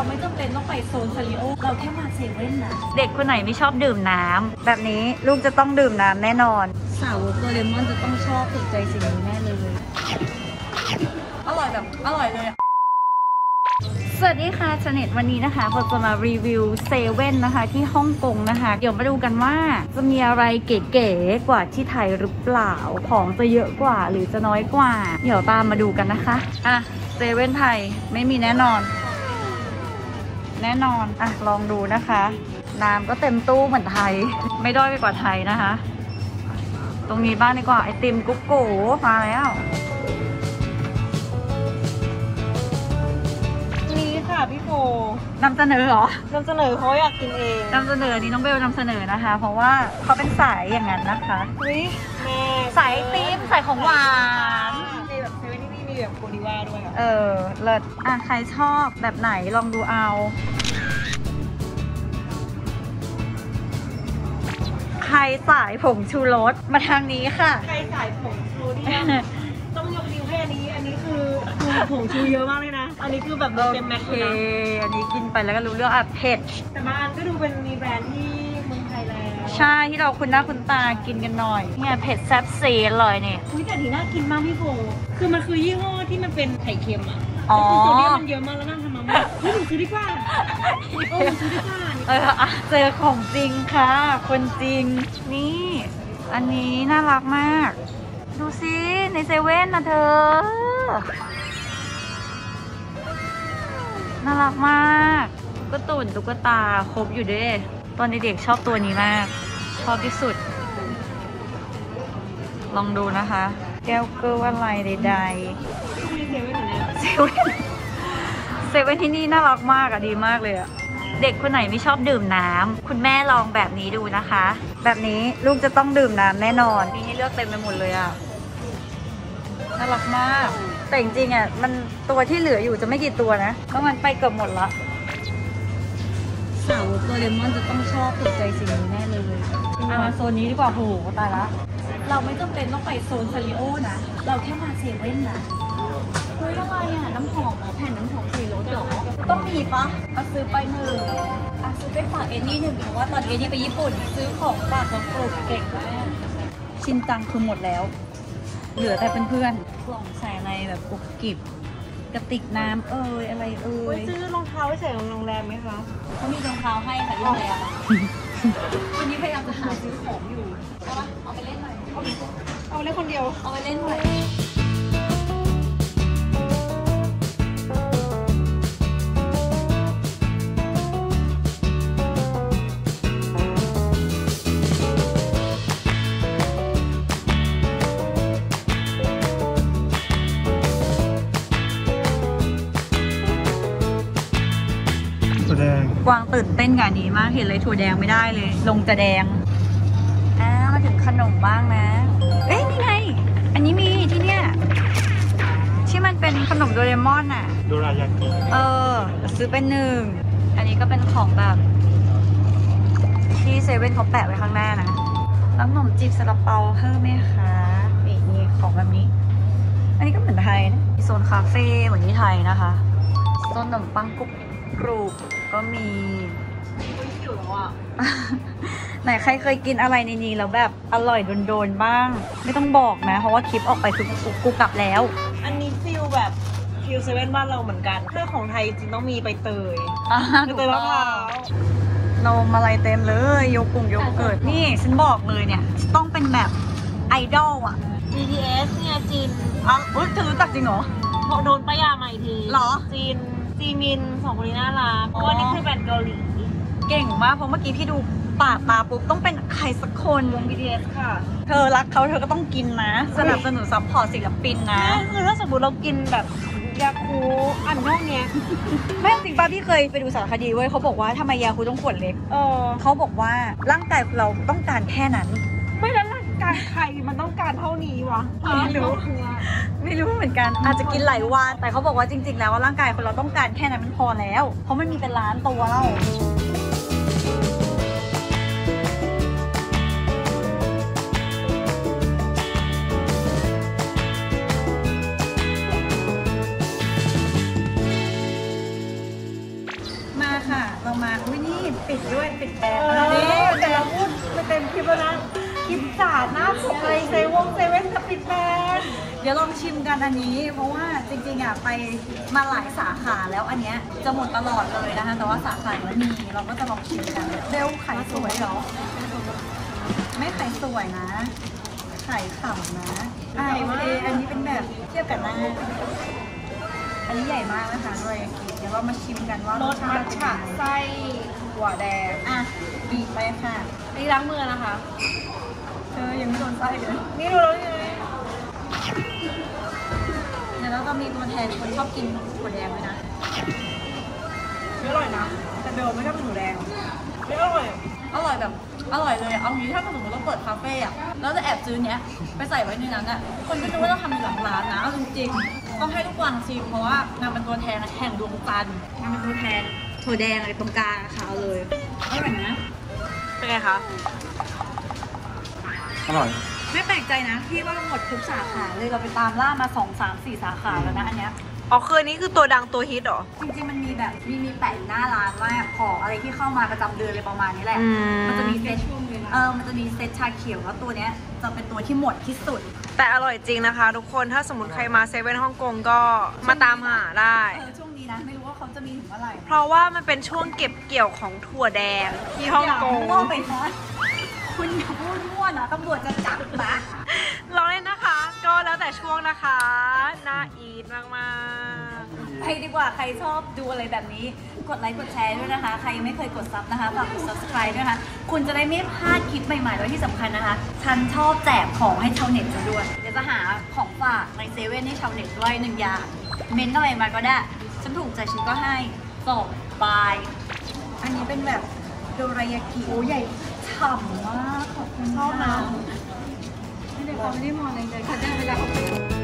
ไม่จำเป็นต้องไปโซนซาริโอเราแค่มาเซเว่นนะเด็กคนไหนไม่ชอบดื่มน้ำแบบนี้ลูกจะต้องดื่มน้ำแน่นอนสาวกโดเรมอนจะต้องชอบถูกใจสิ่งนี้แน่เลยอร่อยแบบอร่อยเลยสวัสดีค่ะชาเน็ตวันนี้นะคะเราจะมารีวิวเซเว่นนะคะที่ฮ่องกงนะคะเดี๋ยวมาดูกันว่าจะมีอะไรเก๋ๆกว่าที่ไทยหรือเปล่าของจะเยอะกว่าหรือจะน้อยกว่าเดี๋ยวตามมาดูกันนะคะอ่ะเซเว่นไทยไม่มีแน่นอนอ่ะลองดูนะคะน้ำก็เต็มตู้เหมือนไทยไม่ด้อยไปกว่าไทยนะคะตรงนี้บ้างดีกว่าไอติมกุ๊กโกมาแล้วพี่โฟนำเสนอเหรอนำเสนอเขาอยากกินเองนำเสนอนี้น้องเบลนำเสนอนะคะเพราะว่าเขาเป็นสายอย่างนั้นนะคะแม่สายติมสายของหวานมีแบบเซเว่นที่นี่มีแบบโคดิว่าด้วยเลิศอ่ะใครชอบแบบไหนลองดูเอาใครสายผงชูรสมาทางนี้ค่ะใครสายผงชูนี่ต้องยกนิ้วให้อันนี้คือผงชูเยอะมากเลยนะอันนี้คือแบบเต็มแม็กซ์เลยนะอันนี้กินไปแล้วก็รู้เรื่องอ่ะเผ็ดแต่บางอันก็ดูเป็นมีแบรนด์ที่เมืองไทยแล้วใช่ที่เราคุ้นหน้าคุ้นตากินกันหน่อยเนี่ยเผ็ดแซ่บซีดเลยเนี่ยแต่ที่น่ากินมากพี่โฟคือมันคือยี่ห้อที่มันเป็นไข่เค็มอ่ะคือโซเดียมมันเยอะมากแล้วน่าทำมาไม่หนูซื้อดีกว่าซื้อดีกว่าเจอของจริงค่ะคนจริงนี่อันนี้น่ารักมากดูสิในเซเว่นนะเธอน่ารักมากตุ๊กตุ่นตุ๊กตาครบอยู่ด้วยตอนเด็กๆชอบตัวนี้มากชอบที่สุดลองดูนะคะแก้วเกลืออะไรใดๆเซเว่นที่นี่น่ารักมากอะดีมากเลยอะเด็กคนไหนไม่ชอบดื่มน้ำคุณแม่ลองแบบนี้ดูนะคะแบบนี้ลูกจะต้องดื่มน้ำแน่นอนมีให้เลือกเต็มไปหมดเลยอะน่ารักมากแต่จริงๆอ่ะมันตัวที่เหลืออยู่จะไม่กี่ตัวนะเพราะมันไปเกือบหมดละสาวกโดเรมอนจะต้องชอบถูกใจสิ่งนี้แน่เลยโซนนี้ดีกว่าโหตายละเราไม่จำเป็นต้องไปโซนซาริโอนะเราแค่มาเซเว่นนะเฮ้ยอะไรอ่ะน้ำหอมแผ่นน้ำหอมสีรสหรอต้องมีปะซื้อไป1ซื้อไปฝากเอ็นนี่1เพราะว่าตอนเอ็นนี่ไปญี่ปุ่นซื้อของฝากของโปรดเก่งมากชินจังคือหมดแล้วเหลือแต่เพื่อนๆกล่องใส่อะไรแบบกุ๊กกิ๊บกระติกน้ำอะไรซื้อรองเท้าไว้ใส่โรงแรมไหมคะเขามีรองเท้าให้ค่ะที่ไหนอะวันนี้พยายามจะหาซื้อของอยู่เอาไปเล่นหน่อยเอาไปเล่นคนเดียวเอาไปเล่นหน่อยกวางตื่นเต้นกับอันนี้มากเห็นเลยถั่วแดงไม่ได้เลยลงจะแดงมาถึงขนมบ้างนะนี่ไงอันนี้มีที่เนี่ยที่มันเป็นขนมโดเรมอนอ่ะโดรายากิซื้อไป1อันนี้ก็เป็นของแบบที่เซเว่นเขาแปะไว้ข้างหน้านะแล้วขนมจีบซาลาเปาเพิ่มไหมคะนี่ของแบบนี้อันนี้ก็เหมือนไทยนะโซนคาเฟ่เหมือนที่ไทยนะคะโซนขนมปังกุ๊กกรูบก็มีไหนใครเคยกินอะไรในนี้แล้วแบบอร่อยโดนๆบ้างไม่ต้องบอกนะเพราะว่าคลิปออกไปคือกูกลับแล้วอันนี้ฟิลแบบฟิลเซเว่นบ้านเราเหมือนกันเรื่องของไทยจริงต้องมีใบเตยมะพร้าวนมอะไรเต็มเลยโยเกิร์ตนี่ฉันบอกเลยเนี่ยต้องเป็นแบบไอดอลอะ BTS เนี่ยจีนเธอรู้จักจริงเหรอโดนป้ายาใหม่ทีหรอจีมิน2คนนี้น่ารักเพราะว่านี่คือแบรนด์เกาหลีเก่งมากเพราะเมื่อกี้พี่ดูปากตาปุ๊บต้องเป็นใครสักคนวง BTS ค่ะเธอรักเขาเธอก็ต้องกินนะสนับสนุนซัพพอร์ตศิลปินนะคือถ้าสมมติเรากินแบบยาคูอันนอกเนี้ยไม่จริงป่ะพี่เคยไปดูสารคดีเว้ยเขาบอกว่าทำไมยาคูต้องขวดเล็กเขาบอกว่าร่างกายเราต้องการแค่นั้นไม่แล้วร่างกายใครมันต้องการเท่านี้วะไม่รู้เหมือนกันอาจจะกินหลายวันแต่เขาบอกว่าจริงๆแล้วว่าร่างกายคนเราต้องการแค่นั้นมันพอแล้วเพราะมันมีเป็นล้านตัวแล้วอเรามาอุ้ยนี่ปิดด้วยปิดแบรนด์นี่แต่เราพูดไม่เต็มคลิปแล้วนะคลิปศาสตร์หน้าสุดเลยเซเว่นกับปิดแบรนด์เดี๋ยวลองชิมกันอันนี้เพราะว่าจริงๆอ่ะไปมาหลายสาขาแล้วอันเนี้ยจะหมดตลอดเลยนะคะแต่ว่าสาขาไม่มีเราก็จะลองชิมกันเบลไข่สวยเหรอไม่ไข่สวยนะไข่ขำนะโอเคอันนี้เป็นแบบเทียบกับหน้าอันนี้ใหญ่มากนะคะด้วยเดี๋ยวเรามาชิมกันว่ารสชาติเป็นยังไงไส้หัวแดงอ่ะบีบไปค่ะนี่ล้างมือนะคะเธอยังไม่โดนไส้เลยนี่ดูแล้วยังไงเดี๋ยวเราก็มีตัวแทนคนชอบกินถั่วแดงด้วยนะไม่อร่อยนะ แต่เบลไม่ชอบเป็นหมูแดงไม่อร่อยอร่อยแบบอร่อยเลยอะเอางี้ถ้าสมมติเราเปิดคาเฟ่อะแล้วจะแอบซื้อเนี้ยไปใส่ไว้ในนั้นอะคนก็นึกว่าเราทำอยู่หลังร้านนะเอาจริงๆต้องให้ทุกวันชิมเพราะว่านางเป็นตัวแทนแห่งดวงจันทร์นางเป็นตัวแทนถั่วแดงอะไรตรงกลางอะค่ะเอาเลยอร่อยนะเป็นไงคะอร่อยไม่แปลกใจนะที่ว่าหมดทุกสาขาเลยเราไปตามล่ามา2 3 4 สาขาแล้วนะอันเนี้ยอ๋อคืออันนี้คือตัวดังตัวฮิตเหรอจริงๆมันมีแบบมีแปะอยู่หน้าร้านว่าของอะไรที่เข้ามาประจำเดือนอะไรประมาณนี้แหละอืมมันจะมีเซตมันจะมีเซตชาเขียวแล้วตัวเนี้ยจะเป็นตัวที่หมดที่สุดแต่อร่อยจริงนะคะ ทุกคน ถ้าสมมติใครมาเซเว่นฮ่องกงก็มาตามหาได้ช่วงนี้นะไม่รู้ว่าเขาจะมีถึงเมื่อไหร่เพราะว่ามันเป็นช่วงเก็บเกี่ยวของถั่วแดงที่ฮ่องกงอย่ามั่วไปนะคุณอย่าพูดมั่วนะตำรวจจะจับนะลองเล่นนะคะ ก็แล้วแต่ช่วงนะคะ น่าอีทมากๆไปดีกว่าใครชอบดูอะไรแบบนี้กดไลค์กดแชร์ด้วยนะคะ ใครยังไม่เคยกดซับนะคะฝากกด subscribe ด้วยนะคะคุณจะได้ไม่พลาดคลิปใหม่ๆแล้วที่สำคัญนะคะฉันชอบแจกของให้ชาวเน็ตจะด้วยเดี๋ยวจะหาของฝากในเซเว่นให้ชาวเน็ตด้วย1 อย่างเม้นอะไรมาก็ได้ฉันถูกใจฉันก็ให้ส่งบายอันนี้เป็นแบบโดรายากิโอ้ใหญ่ฉ่ำมากขอบคุณชอบนะไม่ได้เขาไม่ได้มองอะไรเลยเขาจะเวลาเขา